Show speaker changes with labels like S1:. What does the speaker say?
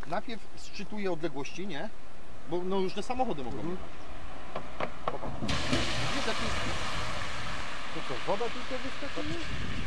S1: najpierw szczytuje odległości, nie? Bo no różne samochody mogą jechać. Wiesz, jaki...
S2: To co, woda tylko wyskakuje?